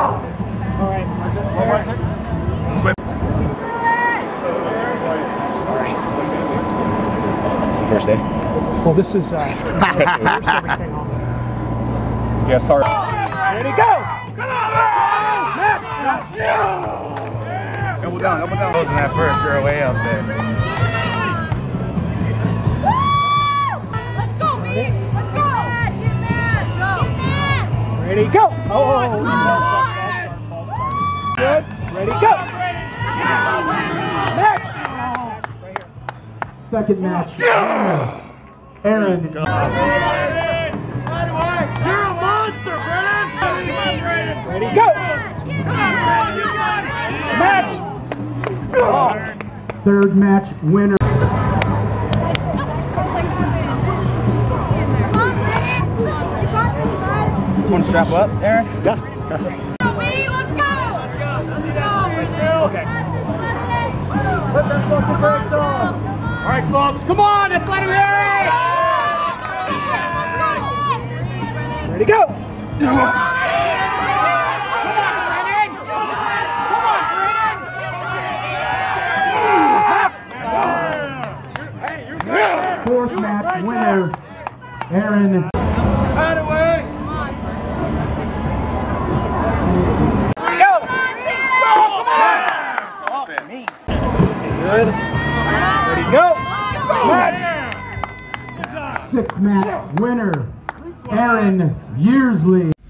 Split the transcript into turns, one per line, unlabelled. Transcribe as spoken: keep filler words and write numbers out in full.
All right. What was it?
Slip.
Sorry.
First day?
Well, this is, uh, everything on.
Yeah, sorry.
Ready, go! Come on! Matt!
Double down, double down.
Closing that first, you're way up there.
Let's go, B! Let's go! Get mad! Go!
Ready, go! Oh, oh, oh. False start, false start, false start. Good. Ready, go! Match! Right here.
Second match. Aaron.
You're a monster, Brennan! Ready, go! Match! Oh.
Third match winner.
Want to strap up, Aaron?
Yeah.
Let's go!
Okay. Put that fucking brakes on. All right, folks, come on, let's let him hear it. Ready, go. Come on, Brennan. Come on, Brennan.
Fourth match winner. Aaron.
Out of way. Good. Ready, go. Match.
Sixth match winner. Aaron Yearsley.